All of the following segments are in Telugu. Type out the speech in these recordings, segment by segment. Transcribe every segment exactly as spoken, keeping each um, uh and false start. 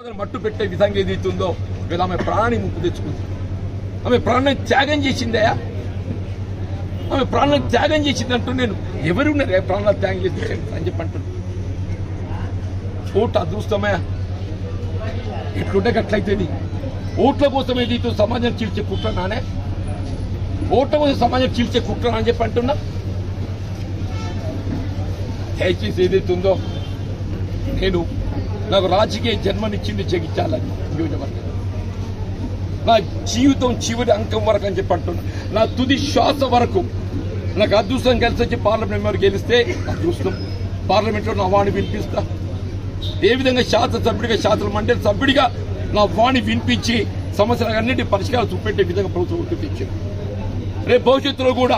మట్టు పెట్టే విధంగా ఏదైతుందో వీళ్ళు ఆమె ప్రాణాన్ని ముప్పు తెచ్చుకుంది. ఆమె ప్రాణాన్ని త్యాగం చేసిందయా? ఆమె ప్రాణాన్ని త్యాగం చేసిందంటూ నేను ఎవరున్నారు ప్రాణాలు త్యాగం చేసి అని చెప్పి అంటున్నాను. ఓటు అదృష్టమయ్యా, ఎట్లుంటే అట్లయితుంది. ఓట్ల కోసం ఏదైతే సమాజం చీల్చే కుట్ర నానే, ఓట్ల కోసం సమాజం చీల్చే కుట్ర అని చెప్పి అంటున్నా. దయచేసి ఏదైతుందో నేను నాకు రాజకీయ జన్మనిచ్చింది జగిత్యాల నియోజకవర్గం. నా జీవితం చివరి అంకం వరకు అని చెప్పి అంటున్నా. నా తుది శ్వాస వరకు నాకు అదృష్టం కలిసి వచ్చి పార్లమెంట్ మెంబర్ గెలిస్తే అదృష్టం, పార్లమెంట్లో నా వాణి వినిపిస్తా. ఏ విధంగా శాసనసభ్యుడిగా, శాసన మండలి సభ్యుడిగా నా వాణి వినిపించి సమస్యలకు అన్నింటి పరిష్కారం చూపెట్టే విధంగా ప్రభుత్వం గుర్తించింది. రేపు భవిష్యత్తులో కూడా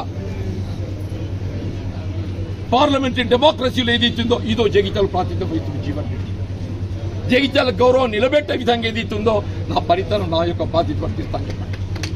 పార్లమెంటరీ డెమోక్రసీలో ఏదైతుందో ఇదో జగిత్యాల ప్రాతినిధ్యం వహిస్తుంది జీవన్ రెడ్డి. జగిత్యాల గౌరవం నిలబెట్టే విధంగా ఏదైతుందో నా పరితనం నా యొక్క బాధ్యత వర్తిస్తాను చెప్పండి.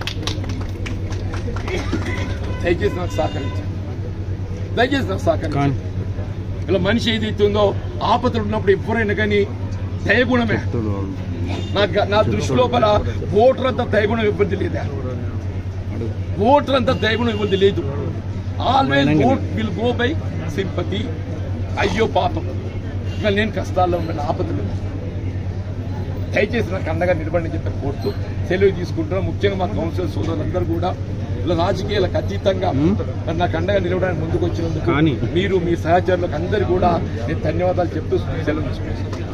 దయచేసి నాకు సహకరించండి, దయచేసి నాకు సహకరించండి. ఇలా మనిషి ఏదైతుందో ఆపదలు ఉన్నప్పుడు ఎవరైనా కానీ దయగుణమే. నా దృష్టి లోపల ఓటర్ అంతా దయగుణం ఇబ్బంది లేదా? ఓటర్ అంతా దయగుణం ఇబ్బంది లేదు. Always vote will go by sympathy. అయ్యో పాపం, ఇవాళ నేను కష్టాల్లో ఉన్న ఆపదలు, దయచేసి నాకు అండగా నిలబడి చెప్పి కోరుతూ సెలవు తీసుకుంటున్నాం. ముఖ్యంగా మా కౌన్సిలర్ సోదరులందరూ కూడా ఇలా రాజకీయాలకు అతీతంగా నాకు అండగా నిలవడానికి ముందుకు వచ్చినందుకు మీరు మీ సహచరులకు అందరూ కూడా నేను ధన్యవాదాలు చెప్తూ సెలవు తీసుకుంటున్నాను.